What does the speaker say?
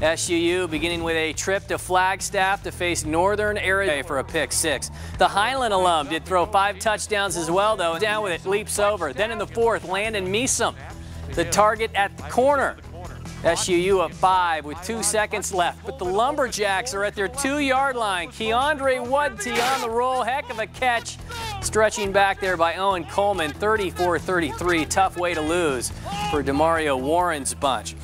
SUU beginning with a trip to Flagstaff to face Northern Arizona for a pick 6. The Highland alum did throw 5 touchdowns as well, though. Down with it, leaps over. Then in the 4th, Landon Meesum, the target at the corner. SUU up 5 with 2 seconds left, but the Lumberjacks are at their 2-yard line. Keandre Wudty on the roll, heck of a catch. Stretching back there by Owen Coleman, 34-33. Tough way to lose for Demario Warren's bunch.